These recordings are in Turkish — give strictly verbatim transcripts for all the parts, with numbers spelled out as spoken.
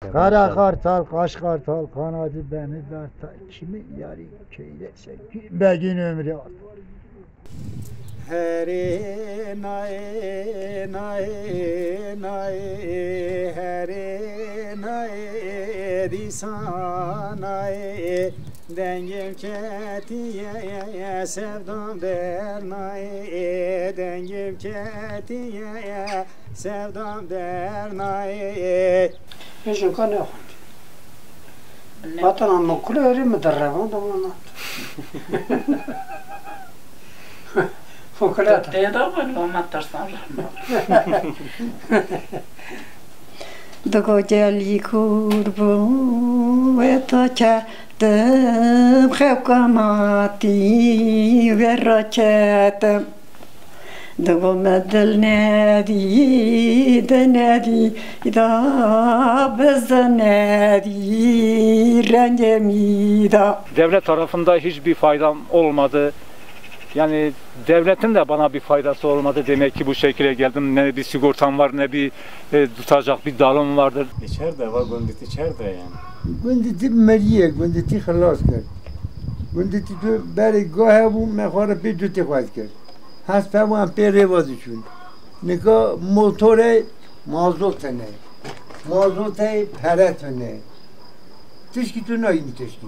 Kara kartal, kaş kartal, kanadı beni dartal. Kimi yarı köylese, begin ömrü al. Hare nae nae nae hare nae disanae dengim ketiye sevdam der nae dengim ketiye sevdam der nae Eşim kan ne oldu? Vatanın mukulu öyle mi derrevan da bana? Fokulata. Det är då man var mattarsan. Dogo jali kurbu etacha dem khapkamati verachat Dogo medel nadi de nadi da beznadi rengemi Devlet tarafında hiçbir faydam olmadı. Yani devletin de bana bir faydası olmadı. Demek ki bu şekilde geldim. Ne bir sigortam var, ne bir e, tutacak bir dalım vardır. İçeride var, gündüz içeride yani. Gündüzü meriye, gündüzü xelas kar. Gündüzü tu beri gahe bu mekara bir tuti xwaz kar. Has pevan peri vazişun. Nika motore mazot ne. Mazot peret ne. Tişki tu ne tişki.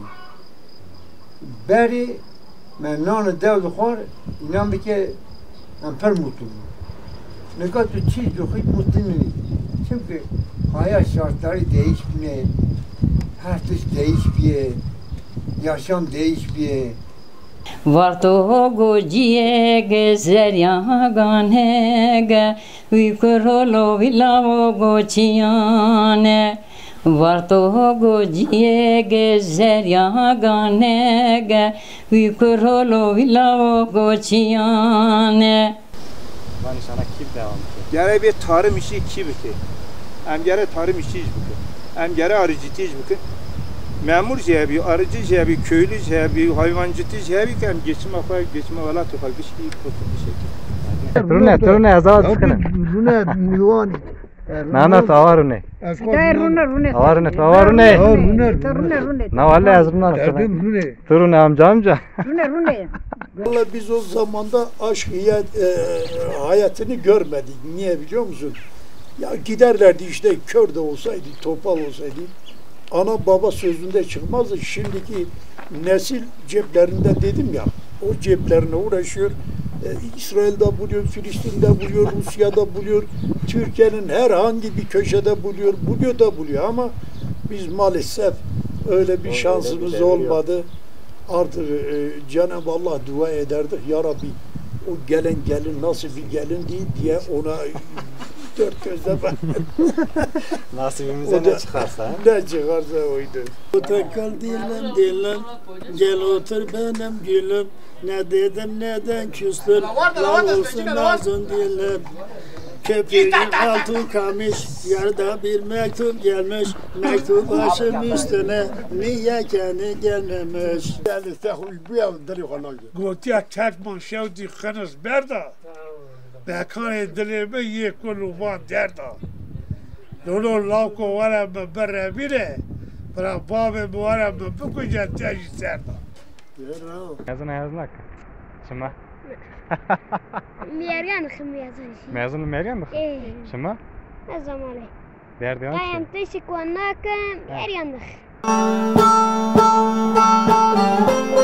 Beri من نان داود خور اینا میگه من پر مطمئن نگاه تو چی جو خیلی مطمئنی چون که hayat şartları değişmiyor her şey değişmiyor yaşam değişmiyor Varto gojiye gezerya ganege Ukurolo vilavo gochiyane Varto gojiye gezerya ganege Ukurolo vilavo gochiyane Ben sana kim devam ki? Gere bir tarım işi iki bükü. Hem gere tarım işi iş bükü. Hem gere arıcıtı iş bükü. Memur cebi, arıcı cebi, köylü cebi, hayvancıtı cebi hem geçim akar, geçim valla topal bir şey kötü bir şey. Turne, turne azad sıkına. Rune mivan Na na tavarune. Rune rune Tavarune, tavarune. Rune Rune rune Na vallahi yazımdan sıkına. Rune Turune amca amca. Rune rune Vallahi biz o zamanda aşk hayat, e, hayatını görmedik. Niye biliyor musun? Ya giderlerdi işte kör de olsaydı, topal olsaydı. Ana baba sözünde çıkmazdı. Şimdiki nesil ceplerinde dedim ya, o ceplerine uğraşıyor. E, İsrail'de buluyor, Filistin'de buluyor, Rusya'da buluyor, Türkiye'nin herhangi bir köşede buluyor, buluyor da buluyor ama biz maalesef öyle bir şansımız olmadı. Artık e, Cenab-ı Allah dua ederdik. Ya Rabbi o gelen gelin nasıl bir gelin değil diye ona dört gözle bak. Nasibimize ne çıkarsa. Ne çıkarsa oydu. Otakal dilim dilim, gel otur benim gülüm. Ne dedim neden küstüm, la olsun nazın dilim. Köprünün altı kamış, yarda bir mektup gelmiş. Mektup başım üstüne, niye kendi gelmemiş? Gotiya çekman şevdi kınız berda. Bekanı dilime ye kuluvan derda. Dolu lavko vara mı berre bire. Bırak babı mı vara mı bu kucak teci serda. Yazına yaznak. Şima. Meryem khmiyazan. Mezun Meryem mi? Eh. Şima. Ne zamanı? Derdi Ben ançı. teşekkür ederim. Meryem.